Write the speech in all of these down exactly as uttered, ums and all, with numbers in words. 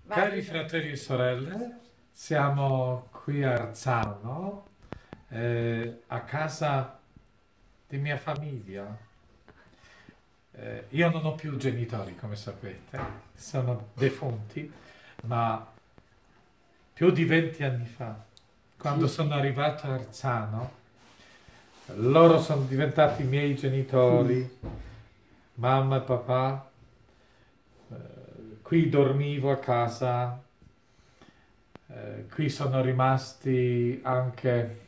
Cari fratelli e sorelle, siamo qui a Arzano, eh, a casa di mia famiglia. Eh, io non ho più genitori, come sapete, sono defunti, ma più di venti anni fa, quando sono arrivato a Arzano, loro sono diventati i miei genitori, mamma e papà. Eh, qui dormivo a casa, eh, qui sono rimasti anche,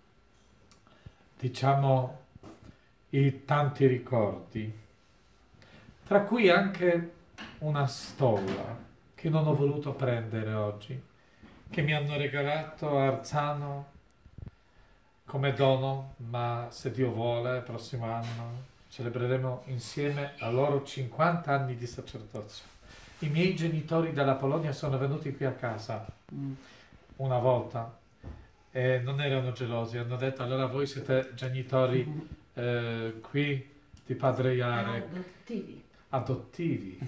diciamo, i tanti ricordi, tra cui anche una stola che non ho voluto prendere oggi, che mi hanno regalato a Arzano come dono, ma se Dio vuole, il prossimo anno celebreremo insieme a loro cinquanta anni di sacerdozio. I miei genitori dalla Polonia sono venuti qui a casa una volta e non erano gelosi, hanno detto: allora voi siete genitori eh, qui di padre Jarek. Adoptivi. Adoptivi.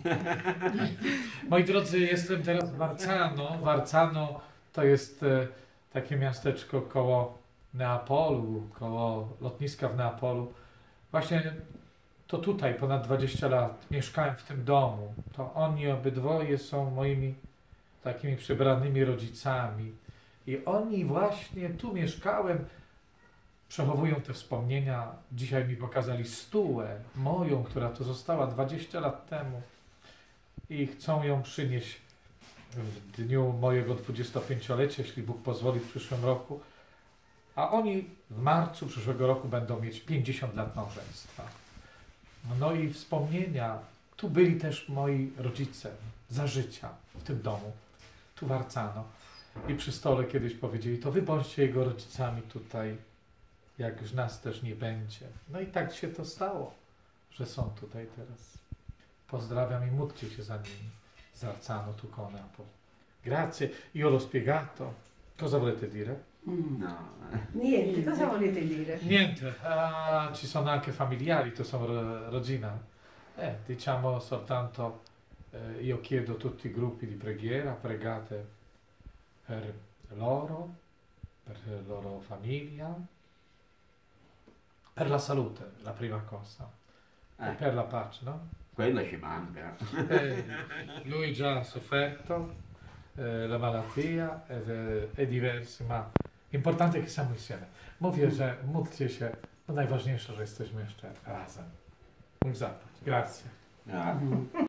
Moi drodzy, jestem teraz w Warcano. Warcano to jest e, takie miasteczko koło Neapolu, koło lotniska w Neapolu. Właśnie to tutaj ponad dwadzieścia lat mieszkałem w tym domu. To oni obydwoje są moimi takimi przybranymi rodzicami. I oni właśnie tu mieszkałem, przechowują te wspomnienia. Dzisiaj mi pokazali stułę moją, która tu została dwadzieścia lat temu i chcą ją przynieść w dniu mojego dwudziestopięciolecia, jeśli Bóg pozwoli, w przyszłym roku. A oni w marcu przyszłego roku będą mieć pięćdziesiąt lat małżeństwa. No i wspomnienia. Tu byli też moi rodzice za życia w tym domu, tu w Arzano. I przy stole kiedyś powiedzieli: to wy bądźcie jego rodzicami tutaj, jak już nas też nie będzie. No i tak się to stało, że są tutaj teraz. Pozdrawiam i módlcie się za nimi. Z Arzano, tu con Napoli. Grazie, io l'ho spiegato. Cosa volete dire? No. Niente, cosa volete dire? Niente, ah, ci sono anche familiari, tu sono ro- rodzina. Eh, diciamo soltanto, eh, io chiedo a tutti i gruppi di preghiera, pregate per loro, per la loro famiglia, per la salute, la prima cosa, e Eh, per la pace, no? quello ci manca. Eh, lui già ha sofferto eh, la malattia ed è, è diverso, ma importante che siamo insieme. Mówię, że módlcie się, bo najważniejsze, że jesteśmy jeszcze razem. Mój zapłać. Grazie. Ja.